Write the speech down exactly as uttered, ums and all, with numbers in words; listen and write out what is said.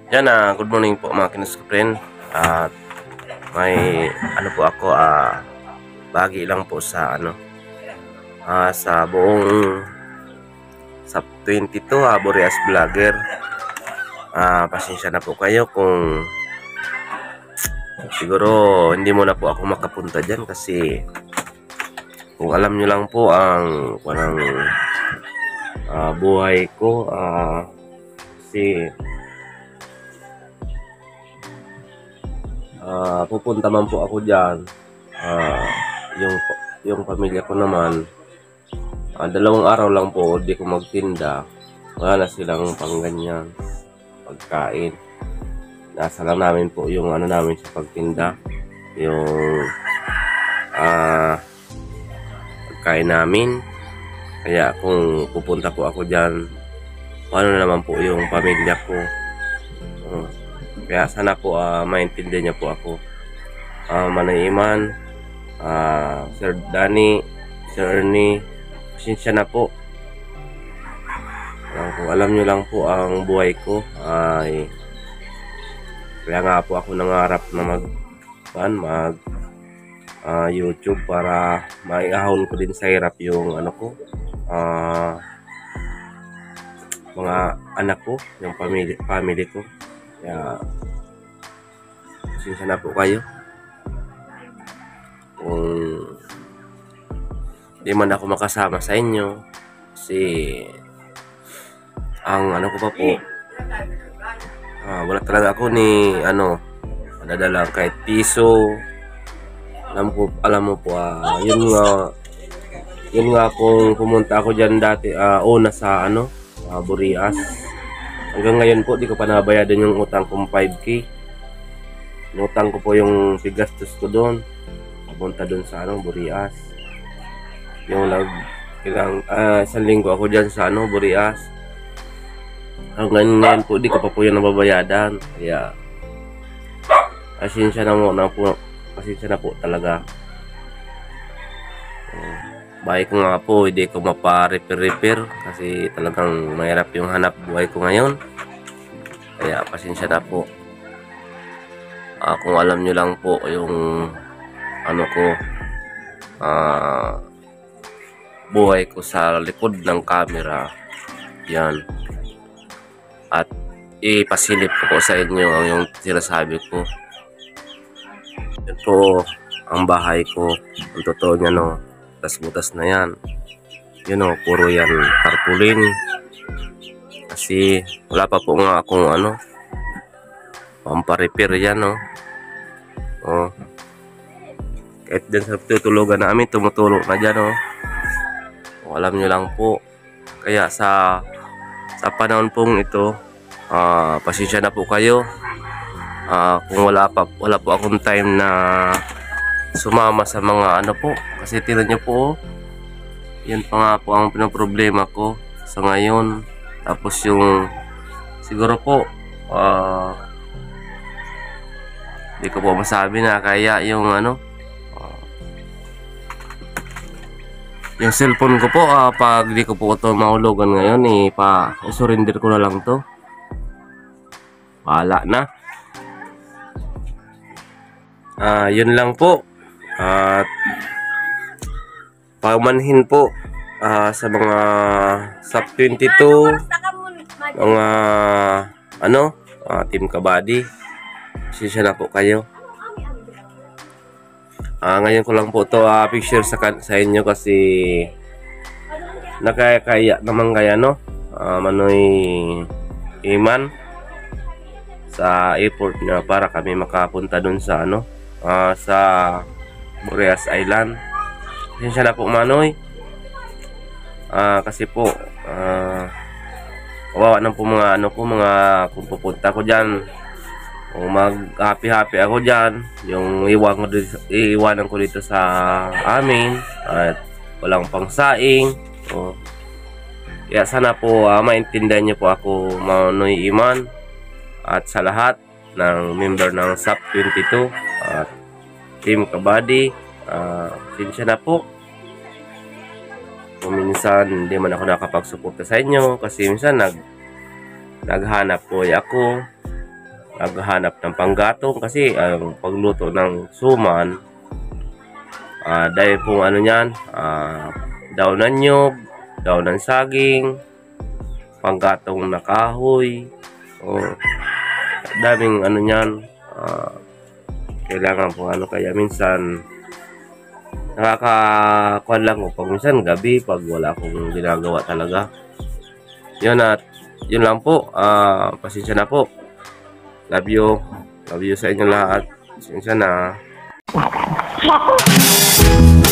Yan na, good morning po mga kinuskuprin. At may ano po ako, ah, bagi lang po sa ano, ah, sa buong sa twenty-two ah, Boreas Vlogger. Ah, pasensya na po kayo kung siguro hindi mo na po ako makapunta dyan kasi kung alam nyo lang po ang parang ah, buhay ko, ah, kasi Uh, pupunta man po ako dyan. Uh, yung, yung pamilya ko naman, uh, dalawang araw lang po, di ko magtinda. Wala na silang pangganyan pagkain. Nasa lang namin po yung ano namin sa pagtinda. Yung uh, pagkain namin. Kaya kung pupunta po ako dyan, ano naman po yung pamilya ko. Uh, Kaya sana po uh, maintindihan niyo po ako. Uh, Manay Iman, uh, Sir Danny, Sir Ernie, pasensya na po. Uh, kung alam nyo lang po ang buhay ko, ay kaya nga po ako nangarap na mag pan, mag uh, YouTube para maiahon ko din sa hirap yung ano ko, uh, mga anak ko, yung family, family ko. Kaya pasensya na po kayo kung di man ako makasama sa inyo kasi ang ano ko pa po, ah, wala talaga ako ni ano madadala kahit piso. Alam ko, alam mo po, ah, yun nga yun nga kung pumunta ako dyan dati, ah, una sa ano, ah, Boreas. Hanggang ngayon po, di ko pa nabayadan yung utang kong five K. Inutang ko po yung pigastos ko doon. Papunta doon sa ano, Boreas. Yung nag, ilang, uh, isang linggo ako dyan sa ano, Boreas. Hanggang ngayon po, di ko pa po yung nababayadan. Kaya, pasensya na mo na po, pasensya na po talaga. Uh, Bahay ko nga po, hindi ko mapa-repair-repair kasi talagang mahirap yung hanap buhay ko ngayon. Kaya pasensya na po. Uh, kung alam nyo lang po yung ano ko, uh, buhay ko sa likod ng camera, yan. At ipasilip ko po sa inyo ang yung sinasabi ko. Ito ang bahay ko. Ang totoo niya, no, butas-butas na yan. Yun o, puro yan tarpaulin. Kasi wala pa po nga akong ano, pampa-repair yan, no. Oh. Kahit dyan sa tutulugan namin, tumutulog na dyan, no. O, alam nyo lang po. Kaya sa sa panahon pong ito, uh, pasensya na po kayo. Uh, kung wala pa wala po akong time na sumama sa mga ano po, kasi tingnan nyo po, yan pa nga po ang pinaproblema ko sa ngayon. Tapos yung siguro po uh, di ko po masabi na kaya yung ano, uh, yung cellphone ko po, uh, pag di ko po ito mahulugan ngayon, eh, pa surrender ko na lang to, wala na. Uh, yun lang po. At uh, pamanhin po uh, sa mga sub twenty-two, mga ano, uh, Team Kabady, pasensya na po kayo. Uh, ngayon ko lang po to uh, picture sa, sa inyo kasi nakakaya naman kaya, no, uh, Manoy Iman sa airport na para kami makapunta dun sa ano, uh, sa Boreas Island. Pasensya na po, Manoy, uh, kasi po uh, kawawa na po mga ano ko, mga kung pupunta ko dyan, kung mag happy happy ako dyan, yung iwan ko dito, iiwanan ko dito sa amin at walang pang saing. So, kaya sana po uh, maintindihan niyo po ako, Manoy Iman, at sa lahat ng member ng sub twenty-two at Team Kabady. Uh, sinsya na po kung minsan hindi man ako nakapagsuporta sa inyo kasi minsan nag naghanap po ako naghahanap ng panggatong kasi ang pagluto ng suman, ah, dahil pong ano yan, ah, daon ng nyog, daon ng saging, panggatong na kahoy, o daming ano yan, ah, kailangan po ano, kaya minsan nakakakuan lang ko pag minsan gabi pag wala akong ginagawa talaga. Yun, at yun lang po, ah, pasensya na po. Love you. Love you sa inyo lahat. Pasensya na.